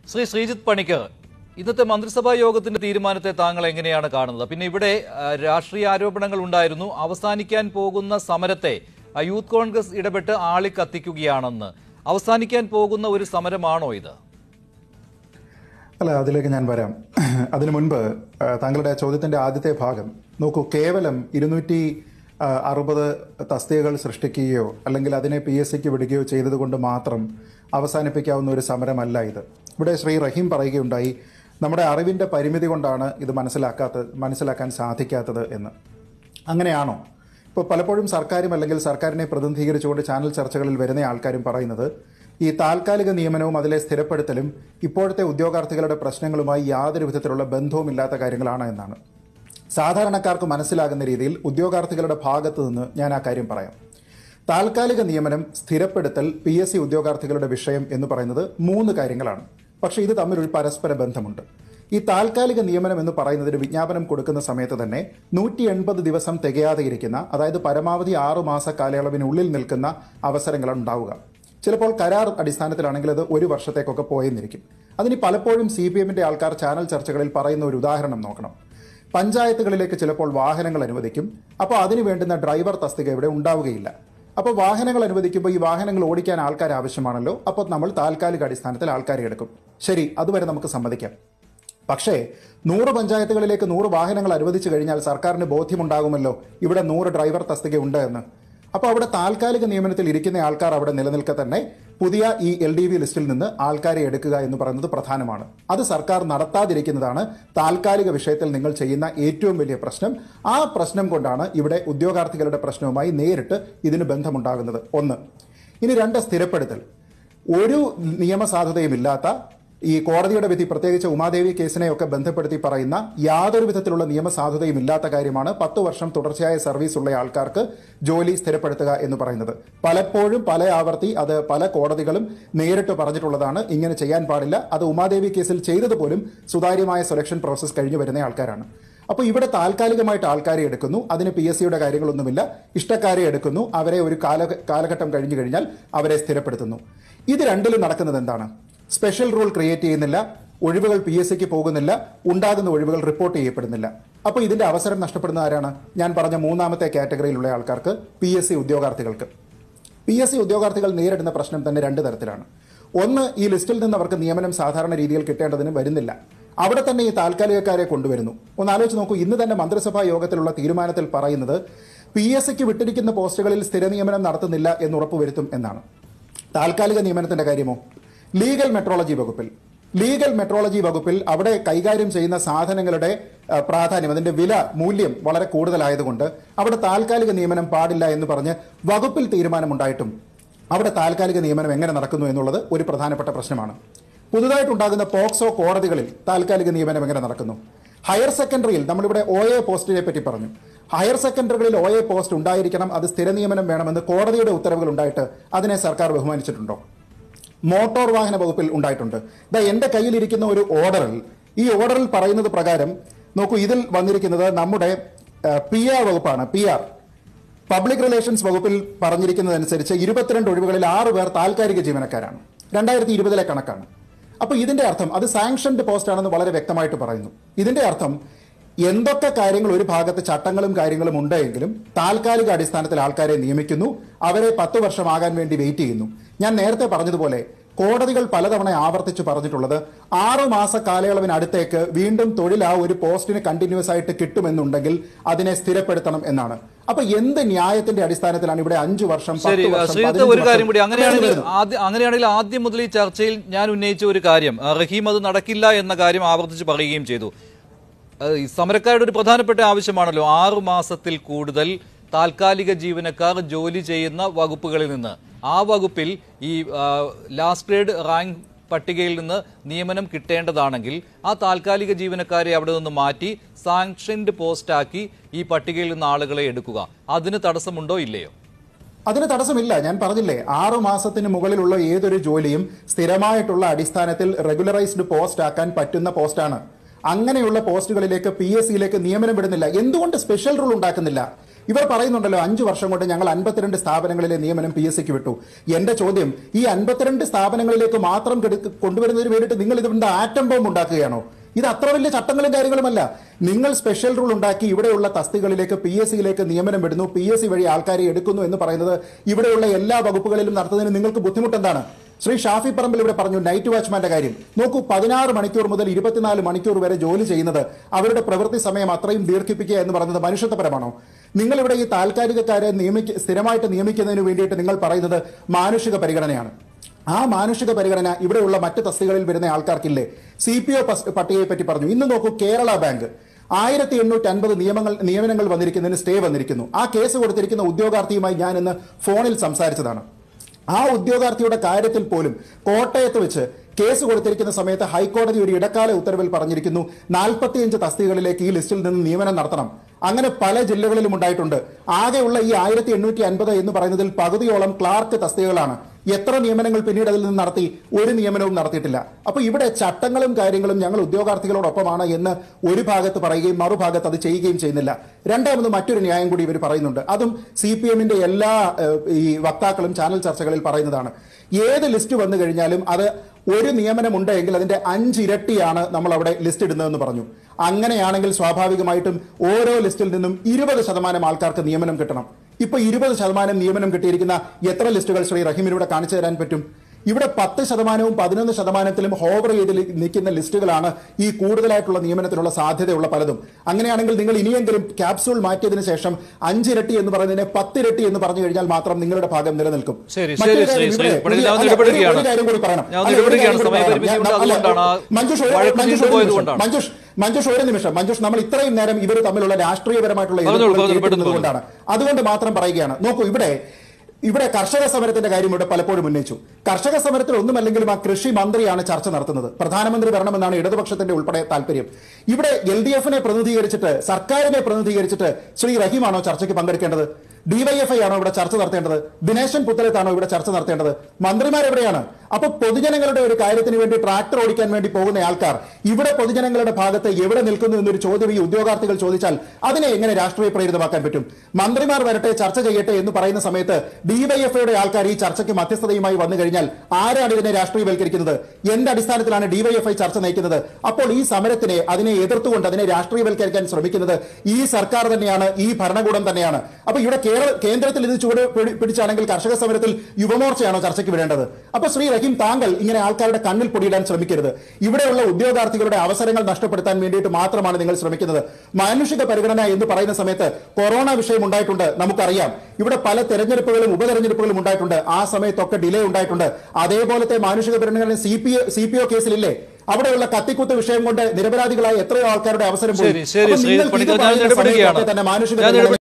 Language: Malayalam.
ശ്രീ ശ്രീജിത്ത് പണിക്കർ, ഇന്നത്തെ മന്ത്രിസഭാ യോഗത്തിന്റെ തീരുമാനത്തെ താങ്കൾ എങ്ങനെയാണ് കാണുന്നത്? പിന്നെ ഇവിടെ രാഷ്ട്രീയ ആരോപണങ്ങൾ ഉണ്ടായിരുന്നു. അവസാനിക്കാൻ പോകുന്ന സമരത്തെ യൂത്ത് കോൺഗ്രസ് ഇടപെട്ട് ആളിക്കത്തിക്കുകയാണെന്ന്. അവസാനിക്കാൻ പോകുന്ന ഒരു സമരമാണോ ഇത്? അല്ല, അതിലേക്ക് ഞാൻ വരാം. അതിനു മുൻപ് താങ്കളുടെ ചോദ്യത്തിന്റെ ആദ്യത്തെ ഭാഗം നോക്കൂ. കേവലം 260 തസ്തികകൾ സൃഷ്ടിക്കുകയോ അല്ലെങ്കിൽ അതിനെ PSCക്ക് വിടുകയോ ചെയ്തതുകൊണ്ട് മാത്രം അവസാനിപ്പിക്കാവുന്ന ഒരു സമരമല്ല ഇത്. ഇവിടെ ശ്രീ റഹീം പറയുകയുണ്ടായി, നമ്മുടെ അറിവിൻ്റെ പരിമിതി കൊണ്ടാണ് ഇത് മനസ്സിലാക്കാൻ സാധിക്കാത്തത് എന്ന്. അങ്ങനെയാണോ? ഇപ്പോൾ പലപ്പോഴും സർക്കാരും അല്ലെങ്കിൽ സർക്കാരിനെ പ്രതിനിധീകരിച്ചുകൊണ്ട് ചാനൽ ചർച്ചകളിൽ വരുന്ന ആൾക്കാരും പറയുന്നത് ഈ താൽക്കാലിക നിയമനവും അതിലെ സ്ഥിരപ്പെടുത്തലും ഇപ്പോഴത്തെ ഉദ്യോഗാർത്ഥികളുടെ പ്രശ്നങ്ങളുമായി യാതൊരു വിധത്തിലുള്ള ബന്ധവുമില്ലാത്ത കാര്യങ്ങളാണ് എന്നാണ്. സാധാരണക്കാർക്ക് മനസ്സിലാകുന്ന രീതിയിൽ ഉദ്യോഗാർത്ഥികളുടെ ഭാഗത്തു നിന്ന് ഞാൻ ആ കാര്യം പറയാം. താൽക്കാലിക നിയമനം, സ്ഥിരപ്പെടുത്തൽ, PSC ഉദ്യോഗാർത്ഥികളുടെ വിഷയം എന്ന് പറയുന്നത് 3 കാര്യങ്ങളാണ്. പക്ഷേ ഇത് തമ്മിൽ ഒരു പരസ്പര ബന്ധമുണ്ട്. ഈ താൽക്കാലിക നിയമനം എന്ന് പറയുന്നതിന് വിജ്ഞാപനം കൊടുക്കുന്ന സമയത്ത് തന്നെ 180 ദിവസം തികയാതെ ഇരിക്കുന്ന, അതായത് പരമാവധി 6 മാസ കാലയളവിനുള്ളിൽ നിൽക്കുന്ന അവസരങ്ങളാണ് ഉണ്ടാവുക. ചിലപ്പോൾ കരാർ അടിസ്ഥാനത്തിലാണെങ്കിൽ അത് 1 വർഷത്തേക്കൊക്കെ പോയെന്നിരിക്കും. അതിന് പലപ്പോഴും CPMന്റെ ആൾക്കാർ ചാനൽ ചർച്ചകളിൽ പറയുന്ന ഒരു ഉദാഹരണം നോക്കണം. പഞ്ചായത്തുകളിലേക്ക് ചിലപ്പോൾ വാഹനങ്ങൾ അനുവദിക്കും. അപ്പോൾ അതിന് വേണ്ടുന്ന ഡ്രൈവർ തസ്തിക ഇവിടെ ഉണ്ടാവുകയില്ല. അപ്പോൾ വാഹനങ്ങൾ അനുവദിക്കുമ്പോൾ ഈ വാഹനങ്ങൾ ഓടിക്കാൻ ആൾക്കാർ ആവശ്യമാണല്ലോ. അപ്പോൾ നമ്മൾ താൽക്കാലിക അടിസ്ഥാനത്തിൽ ആൾക്കാരെ എടുക്കും. ശരി, അതുവരെ നമുക്ക് സമ്മതിക്കാം. പക്ഷേ 100 പഞ്ചായത്തുകളിലേക്ക് 100 വാഹനങ്ങൾ അനുവദിച്ചു കഴിഞ്ഞാൽ സർക്കാരിന് ബോധ്യമുണ്ടാകുമല്ലോ ഇവിടെ 100 ഡ്രൈവർ തസ്തിക ഉണ്ട് എന്ന്. അപ്പോൾ അവിടെ താൽക്കാലിക നിയമനത്തിൽ ഇരിക്കുന്ന ആൾക്കാർ അവിടെ നിലനിൽക്കെ തന്നെ പുതിയ ഈ LDV ലിസ്റ്റിൽ നിന്ന് ആൾക്കാരെ എടുക്കുക എന്ന് പറയുന്നത് പ്രധാനമാണ്. അത് സർക്കാർ നടത്താതിരിക്കുന്നതാണ് താൽക്കാലിക വിഷയത്തിൽ നിങ്ങൾ ചെയ്യുന്ന ഏറ്റവും വലിയ പ്രശ്നം. ആ പ്രശ്നം കൊണ്ടാണ് ഇവിടെ ഉദ്യോഗാർത്ഥികളുടെ പ്രശ്നവുമായി നേരിട്ട് ഇതിന് ബന്ധമുണ്ടാകുന്നത്. 1. ഇനി 2, സ്ഥിരപ്പെടുത്തൽ. ഒരു നിയമസാധുതയുമില്ലാത്ത ഈ കോടതിയുടെ വിധി, പ്രത്യേകിച്ച് ഉമാദേവി കേസിനെയൊക്കെ ബന്ധപ്പെടുത്തി പറയുന്ന യാതൊരു വിധത്തിലുള്ള നിയമസാധുതയും ഇല്ലാത്ത കാര്യമാണ് 10 വർഷം തുടർച്ചയായ സർവീസ് ഉള്ള ആൾക്കാർക്ക് ജോലി സ്ഥിരപ്പെടുത്തുക എന്ന് പറയുന്നത്. പലപ്പോഴും പല ആവർത്തി അത് പല കോടതികളും നേരിട്ട് പറഞ്ഞിട്ടുള്ളതാണ്, ഇങ്ങനെ ചെയ്യാൻ പാടില്ല. അത് ഉമാദേവി കേസിൽ ചെയ്തതുപോലും സുതാര്യമായ സെലക്ഷൻ പ്രോസസ് കഴിഞ്ഞു വരുന്ന ആൾക്കാരാണ്. അപ്പോൾ ഇവിടെ താൽക്കാലികമായിട്ട് ആൾക്കാരെ എടുക്കുന്നു, അതിന് PSCയുടെ കാര്യങ്ങളൊന്നുമില്ല. ഇഷ്ടക്കാരെ എടുക്കുന്നു, അവരെ ഒരു കാലഘട്ടം കഴിഞ്ഞു കഴിഞ്ഞാൽ അവരെ സ്ഥിരപ്പെടുത്തുന്നു. ഇത് രണ്ടിലും നടക്കുന്നത് എന്താണ്? സ്പെഷ്യൽ റൂൾ ക്രിയേറ്റ് ചെയ്യുന്നില്ല, ഒഴിവുകൾ PSCക്ക് പോകുന്നില്ല, ഉണ്ടാകുന്ന ഒഴിവുകൾ റിപ്പോർട്ട് ചെയ്യപ്പെടുന്നില്ല. അപ്പോൾ ഇതിന്റെ അവസരം നഷ്ടപ്പെടുന്ന ആരാണ്? ഞാൻ പറഞ്ഞ 3ാമത്തെ കാറ്റഗറിയിലുള്ള ആൾക്കാർക്ക്, PSC ഉദ്യോഗാർത്ഥികൾക്ക്. PSC ഉദ്യോഗാർത്ഥികൾ നേരിടുന്ന പ്രശ്നം തന്നെ 2 തരത്തിലാണ്. 1, ഈ ലിസ്റ്റിൽ നിന്ന് അവർക്ക് നിയമനം സാധാരണ രീതിയിൽ കിട്ടേണ്ടതിന് വരുന്നില്ല. അവിടെ തന്നെ ഈ താൽക്കാലികക്കാരെ കൊണ്ടുവരുന്നു. ഒന്ന് ആലോചിച്ച് നോക്കൂ. ഇന്ന് തന്നെ മന്ത്രിസഭാ യോഗത്തിലുള്ള തീരുമാനത്തിൽ പറയുന്നത് PSCക്ക് വിട്ടിരിക്കുന്ന പോസ്റ്റുകളിൽ സ്ഥിര നിയമനം നടത്തുന്നില്ല എന്ന് ഉറപ്പുവരുത്തും എന്നാണ്. താൽക്കാലിക നിയമനത്തിന്റെ കാര്യമോ? ലീഗൽ മെട്രോളജി വകുപ്പിൽ അവിടെ കൈകാര്യം ചെയ്യുന്ന സാധനങ്ങളുടെ പ്രാധാന്യം, അതിന്റെ മൂല്യം വളരെ കൂടുതലായതുകൊണ്ട് അവിടെ താൽക്കാലിക നിയമനം പാടില്ല എന്ന് പറഞ്ഞ് വകുപ്പിൽ തീരുമാനമുണ്ടായിട്ടും അവിടെ താൽക്കാലിക നിയമനം എങ്ങനെ നടക്കുന്നു എന്നുള്ളത് ഒരു പ്രധാനപ്പെട്ട പ്രശ്നമാണ്. പുതുതായിട്ടുണ്ടാകുന്ന പോക്സോ കോടതികളിൽ താൽക്കാലിക നിയമനം എങ്ങനെ നടക്കുന്നു? ഹയർ സെക്കൻഡറിയിൽ നമ്മളിവിടെ OA പോസ്റ്റിനെ പറ്റി പറഞ്ഞു. ഹയർ സെക്കൻഡറികളിൽ OA പോസ്റ്റ് ഉണ്ടായിരിക്കണം, അത് സ്ഥിര നിയമനം വേണമെന്ന് കോടതിയുടെ ഉത്തരവുകൾ ഉണ്ടായിട്ട് അതിനെ സർക്കാർ ബഹുമാനിച്ചിട്ടുണ്ടോ? മോട്ടോർ വാഹന വകുപ്പിൽ ഉണ്ടായിട്ടുണ്ട്. എന്റെ കയ്യിലിരിക്കുന്ന ഒരു ഓർഡറിൽ, ഈ ഓർഡറിൽ പറയുന്നത് പ്രകാരം നോക്കൂ, ഇതിൽ വന്നിരിക്കുന്നത് നമ്മുടെ PR വകുപ്പാണ്. PR പബ്ലിക് റിലേഷൻസ് വകുപ്പിൽ പറഞ്ഞിരിക്കുന്നതനുസരിച്ച് 22 ഒഴിവുകളിൽ 6 പേർ താൽക്കാലിക ജീവനക്കാരാണ്. 2020 കണക്കാണ്. അപ്പോൾ ഇതിന്റെ അർത്ഥം അത് സാങ്ഷൻഡ് പോസ്റ്റ് ആണെന്ന് വളരെ വ്യക്തമായിട്ട് പറയുന്നു. ഇതിന്റെ അർത്ഥം എന്തൊക്കെ കാര്യങ്ങൾ ഒരു ഭാഗത്ത് ചട്ടങ്ങളും കാര്യങ്ങളും ഉണ്ടെങ്കിലും താൽക്കാലിക അടിസ്ഥാനത്തിൽ ആൾക്കാരെ നിയമിക്കുന്നു, അവരെ 10 വർഷമാകാൻ വേണ്ടി വെയിറ്റ് ചെയ്യുന്നു. ഞാൻ നേരത്തെ പറഞ്ഞതുപോലെ കോടതികൾ പലതവണ ആവർത്തിച്ച് പറഞ്ഞിട്ടുള്ളത് 6 മാസ കാലയളവിനടുത്തേക്ക് വീണ്ടും തൊഴിൽ ആ ഒരു പോസ്റ്റിന് കണ്ടിന്യൂസ് ആയിട്ട് കിട്ടുമെന്നുണ്ടെങ്കിൽ അതിനെ സ്ഥിരപ്പെടുത്തണം എന്നാണ്. അപ്പൊ എന്ത് ന്യായത്തിന്റെ അടിസ്ഥാനത്തിലാണ് ഇവിടെ 5 വർഷം? ഒരു കാര്യം കൂടി, അങ്ങനെയാണെങ്കിൽ ആദ്യം മുതൽ ഈ ചർച്ചയിൽ ഞാൻ ഉന്നയിച്ച ഒരു കാര്യം, റഹീം അത് നടക്കില്ല എന്ന കാര്യം ആവർത്തിച്ച് പറയുകയും ചെയ്തു. സമരക്കാരുടെ ഒരു പ്രധാനപ്പെട്ട ആവശ്യമാണല്ലോ 6 മാസത്തിൽ കൂടുതൽ താൽക്കാലിക ജീവനക്കാർ ജോലി ചെയ്യുന്ന വകുപ്പുകളിൽ നിന്ന്, ആ വകുപ്പിൽ ഈ ലാസ്റ്റ് ഗ്രേഡ് റാങ്ക് പട്ടികയിൽ നിന്ന് നിയമനം കിട്ടേണ്ടതാണെങ്കിൽ ആ താൽക്കാലിക ജീവനക്കാരെ അവിടെ നിന്ന് മാറ്റി സാങ്ഷൻഡ് പോസ്റ്റാക്കി ഈ പട്ടികയിൽ നിന്ന് ആളുകളെ എടുക്കുക. അതിന് തടസ്സമുണ്ടോ ഇല്ലയോ? അതിന് തടസ്സമില്ല. ഞാൻ പറഞ്ഞില്ലേ, 6 മാസത്തിന് മുകളിലുള്ള ഏതൊരു ജോലിയും സ്ഥിരമായിട്ടുള്ള അടിസ്ഥാനത്തിൽ റെഗുലറൈസ്ഡ് പോസ്റ്റ് ആക്കാൻ പറ്റുന്ന പോസ്റ്റാണ്. അങ്ങനെയുള്ള പോസ്റ്റുകളിലേക്ക് PSCയിലേക്ക് നിയമനം വിടുന്നില്ല. എന്തുകൊണ്ട് സ്പെഷ്യൽ റൂൾ ഉണ്ടാക്കുന്നില്ല? ഇവർ പറയുന്നുണ്ടല്ലോ 5 വർഷം കൊണ്ട് ഞങ്ങൾ 52 സ്ഥാപനങ്ങളിലെ നിയമനം PSC ക്ക് വിട്ടു. എന്റെ ചോദ്യം, ഈ 52 സ്ഥാപനങ്ങളിലേക്ക് മാത്രം കൊണ്ടുവരുന്നതിന് വേണ്ടിയിട്ട് നിങ്ങൾ ഇതിന്റെ ആറ്റം ബോംബ് ഉണ്ടാക്കുകയാണോ? ഇത് അത്ര വലിയ ചട്ടങ്ങളും കാര്യങ്ങളുമല്ല. നിങ്ങൾ സ്പെഷ്യൽ റൂൾ ഉണ്ടാക്കി ഇവിടെയുള്ള തസ്തികളിലേക്ക് PSC യിലേക്ക് നിയമനം വിടുന്നു, PSC വഴി ആൾക്കാരെ എടുക്കുന്നു എന്ന് പറയുന്നത് ഇവിടെയുള്ള എല്ലാ വകുപ്പുകളിലും നടത്തുന്നതിന് നിങ്ങൾക്ക് ബുദ്ധിമുട്ടെന്താണ്? ശ്രീ ഷാഫി പറമ്പിൽ ഇവിടെ പറഞ്ഞു നൈറ്റ് വാച്ച്മാന്റെ കാര്യം. നോക്കൂ, 16 മണിക്കൂർ മുതൽ 24 മണിക്കൂർ വരെ ജോലി ചെയ്യുന്നത്, അവരുടെ പ്രവൃത്തി സമയം അത്രയും ദീർഘിപ്പിക്കുക എന്ന് പറയുന്നത് മനുഷ്യത്വപരമാണോ? നിങ്ങളിവിടെ ഈ താൽക്കാലികക്കാരെ സ്ഥിരമായിട്ട് നിയമിക്കുന്നതിന് വേണ്ടിയിട്ട് നിങ്ങൾ പറയുന്നത് മാനുഷിക പരിഗണനയാണ്. ആ മാനുഷിക പരിഗണന ഇവിടെയുള്ള മറ്റ് തസ്തികളിൽ വരുന്ന ആൾക്കാർക്കില്ലേ? CPO പട്ടികയെ പറ്റി പറഞ്ഞു. ഇന്ന് നോക്കൂ, കേരള ബാങ്ക് 1850 നിയമനങ്ങൾ വന്നിരിക്കുന്നതിന് സ്റ്റേ വന്നിരിക്കുന്നു. ആ കേസ് കൊടുത്തിരിക്കുന്ന ഉദ്യോഗാർത്ഥിയുമായി ഞാൻ ഇന്ന് ഫോണിൽ സംസാരിച്ചതാണ്. ആ ഉദ്യോഗാർത്ഥിയുടെ കാര്യത്തിൽ പോലും കോട്ടയത്ത് വെച്ച് കേസ് കൊടുത്തിരിക്കുന്ന സമയത്ത് ഹൈക്കോടതി ഒരു ഇടക്കാല ഉത്തരവിൽ പറഞ്ഞിരിക്കുന്നു 45 തസ്തികകളിലേക്ക് ഈ ലിസ്റ്റിൽ നിന്ന് നിയമനം നടത്തണം. അങ്ങനെ പല ജില്ലകളിലും ഉണ്ടായിട്ടുണ്ട്. ആകെയുള്ള ഈ 1850 എന്ന് പറയുന്നതിൽ പകുതിയോളം ക്ലാർക്ക് തസ്തികകളാണ്. എത്ര നിയമനങ്ങൾ പിന്നീട് അതിൽ നിന്ന് നടത്തി? ഒരു നിയമനവും നടത്തിയിട്ടില്ല. അപ്പൊ ഇവിടെ ചട്ടങ്ങളും കാര്യങ്ങളും ഞങ്ങൾ ഉദ്യോഗാർത്ഥികളോടൊപ്പമാണ് എന്ന് ഒരു ഭാഗത്ത് പറയുകയും മറുഭാഗത്ത് അത് ചെയ്യുകയും ചെയ്യുന്നില്ല. രണ്ടാമത് മറ്റൊരു ന്യായം കൂടി ഇവർ പറയുന്നുണ്ട്. അതും CPM-ന്റെ എല്ലാ ഈ വക്താക്കളും ചാനൽ ചർച്ചകളിൽ പറയുന്നതാണ്. ഏത് ലിസ്റ്റ് വന്നു കഴിഞ്ഞാലും അത് ഒരു നിയമനം ഉണ്ടെങ്കിൽ അതിന്റെ 5 ഇരട്ടിയാണ് നമ്മൾ അവിടെ ലിസ്റ്റ് ഇടുന്നതെന്ന് പറഞ്ഞു. അങ്ങനെയാണെങ്കിൽ സ്വാഭാവികമായിട്ടും ഓരോ ലിസ്റ്റിൽ നിന്നും 20% ആൾക്കാർക്ക് നിയമനം കിട്ടണം. ഇപ്പൊ 20% നിയമനം കിട്ടിയിരിക്കുന്ന എത്ര ലിസ്റ്റുകൾ ശ്രീ റഹീമിലൂടെ കാണിച്ചു തരാൻ പറ്റും? ഇവിടെ 10%-വും 11%-ത്തിലും ഹോവർ ചെയ്ത് നിൽക്കുന്ന ലിസ്റ്റുകളാണ് ഈ കൂടുതലായിട്ടുള്ള നിയമനത്തിനുള്ള സാധ്യതയുള്ള പലതും. അങ്ങനെയാണെങ്കിൽ നിങ്ങൾ ഇനിയെങ്കിലും ക്യാപ്സൂൾ മാറ്റിയതിനു ശേഷം 5 ഇരട്ടി എന്ന് പറയുന്നതിനെ 10 ഇരട്ടി എന്ന് പറഞ്ഞു കഴിഞ്ഞാൽ മാത്രം നിങ്ങളുടെ ഭാഗം നിലനിൽക്കും. മഞ്ജുഷ് ഒരു നിമിഷം. മഞ്ജുഷ്, നമ്മൾ ഇത്രയും നേരം ഇവർ തമ്മിലുള്ള രാഷ്ട്രീയപരമായിട്ടുള്ള കൊണ്ടാണ്, അതുകൊണ്ട് മാത്രം പറയുകയാണ്. നോക്കൂ, ഇവിടെ കർഷക സമരത്തിന്റെ കാര്യം ഇവിടെ പലപ്പോഴും ഉന്നയിച്ചു. കർഷക സമരത്തിൽ ഒന്നുമല്ലെങ്കിലും ആ കൃഷി മന്ത്രിയാണ് ചർച്ച നടത്തുന്നത്. പ്രധാനമന്ത്രി വരണമെന്നാണ് ഇടതുപക്ഷത്തിന്റെ ഉൾപ്പെടെ താല്പര്യം. ഇവിടെ LDF-നെ പ്രതിനിധീകരിച്ചിട്ട്, സർക്കാരിനെ പ്രതിനിധീകരിച്ചിട്ട് ശ്രീ റഹീമാണോ ചർച്ചയ്ക്ക് പങ്കെടുക്കേണ്ടത്? DYFI ആണോ ഇവിടെ ചർച്ച നടത്തേണ്ടത്? ദിനേശൻ പുത്തലത്താണോ ഇവിടെ ചർച്ച നടത്തേണ്ടത്? മന്ത്രിമാരെവിടെയാണ്? അപ്പൊ പൊതുജനങ്ങളുടെ ഒരു കാര്യത്തിന് വേണ്ടി ട്രാക്ടർ ഓടിക്കാൻ വേണ്ടി പോകുന്ന ആൾക്കാർ ഇവിടെ പൊതുജനങ്ങളുടെ ഭാഗത്ത് എവിടെ നിൽക്കുന്നു എന്നൊരു ചോദ്യം ഈ ഉദ്യോഗാർത്ഥികൾ ചോദിച്ചാൽ അതിനെ എങ്ങനെ രാഷ്ട്രീയ പ്രേരിതമാക്കാൻ പറ്റും? മന്ത്രിമാർ വരട്ടെ, ചർച്ച ചെയ്യട്ടെ എന്ന് പറയുന്ന സമയത്ത് DYFI-യുടെ ആൾക്കാർ ഈ ചർച്ചയ്ക്ക് മധ്യസ്ഥതയുമായി വന്നു കഴിഞ്ഞാൽ ആരാണ് ഇതിനെ രാഷ്ട്രീയവൽക്കരിക്കുന്നത്? എന്ത് അടിസ്ഥാനത്തിലാണ് DYFI ചർച്ച നയിക്കുന്നത്? അപ്പോൾ ഈ സമരത്തിനെ, അതിനെ എതിർത്തുകൊണ്ട് അതിനെ രാഷ്ട്രീയവൽക്കരിക്കാൻ ശ്രമിക്കുന്നത് ഈ സർക്കാർ തന്നെയാണ്, ഈ ഭരണകൂടം തന്നെയാണ്. അപ്പൊ ഇവിടെ കേന്ദ്രത്തിൽ ഇത് ചൂട് പിടിച്ചാണെങ്കിൽ കർഷക സമരത്തിൽ യുവമോർച്ചയാണോ ചർച്ചയ്ക്ക് വിടേണ്ടത്? അപ്പൊ ശ്രീ റഹീം, താങ്കൾ ഇങ്ങനെ ആൾക്കാരുടെ കണ്ണിൽ പൊടിയിടാൻ ശ്രമിക്കരുത്. ഇവിടെയുള്ള ഉദ്യോഗാർത്ഥികളുടെ അവസരങ്ങൾ നഷ്ടപ്പെടുത്താൻ വേണ്ടിയിട്ട് മാത്രമാണ് നിങ്ങൾ ശ്രമിക്കുന്നത്. മാനുഷിക പരിഗണന എന്ന് പറയുന്ന സമയത്ത് കൊറോണ വിഷയം ഉണ്ടായിട്ടുണ്ട്, നമുക്കറിയാം. ഇവിടെ പല തെരഞ്ഞെടുപ്പുകളും ഉപതെരഞ്ഞെടുപ്പുകളും ഉണ്ടായിട്ടുണ്ട്. ആ സമയത്തൊക്കെ ഡിലേ ഉണ്ടായിട്ടുണ്ട്. അതേപോലത്തെ മാനുഷിക പരിഗണന CPO കേസിലില്ലേ? അവിടെയുള്ള കത്തിക്കുത്ത് വിഷയം കൊണ്ട് നിരപരാധികളായ എത്രയോ ആൾക്കാരുടെ അവസരം പോയി. തന്നെ മാനുഷിക